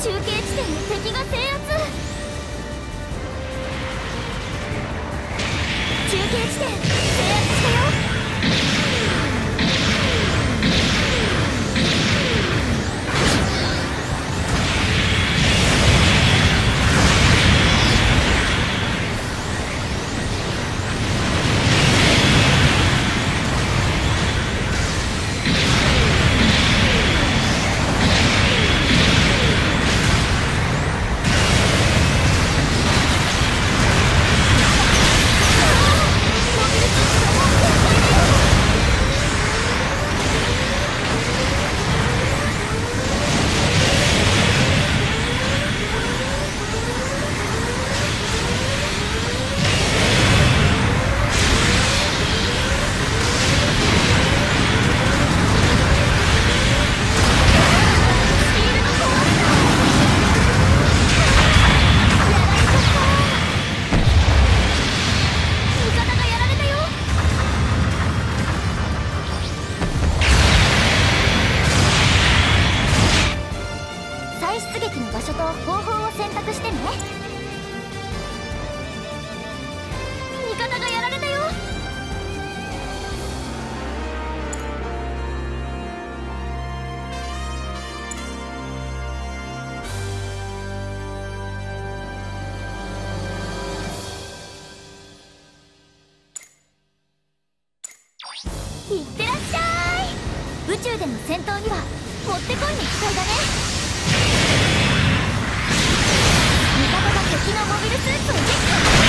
中継地点の敵が制圧。中継地点制圧したよ。出撃の場所と方法を選択してね。味方がやられたよ。いってらっしゃい。宇宙での戦闘にはもってこいに期待だね。味方が敵のモビルスーツを撃破。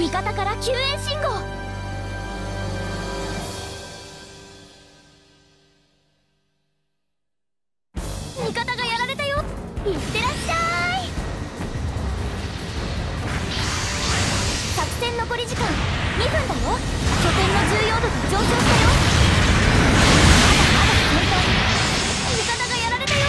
味方から救援信号。味方がやられたよ。いってらっしゃい。作戦残り時間2分だよ。拠点の重要度が上昇したよ。まだまだ先頭。味方がやられたよ。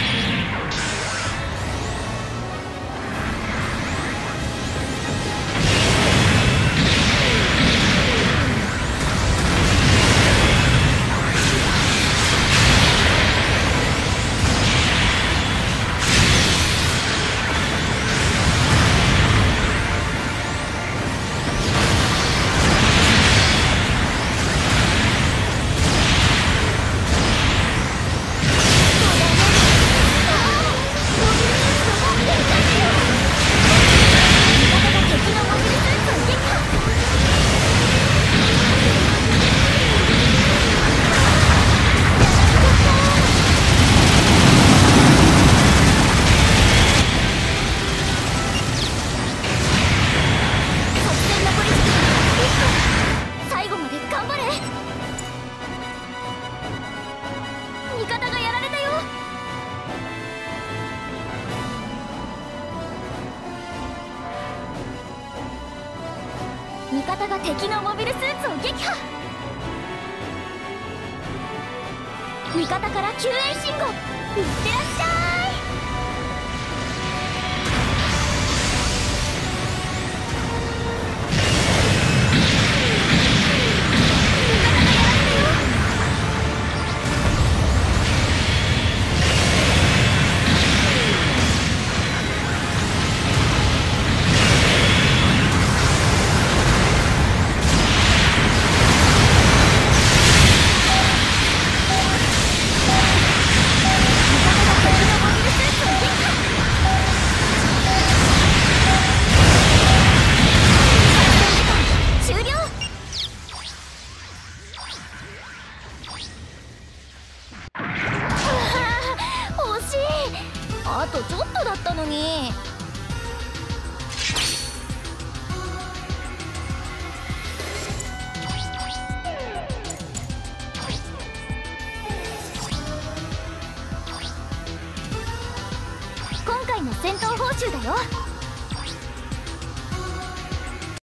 味方が敵のモビルスーツを撃破。味方から救援信号。いってらっしゃい。あとちょっとだったのに。今回の戦闘報酬だよ。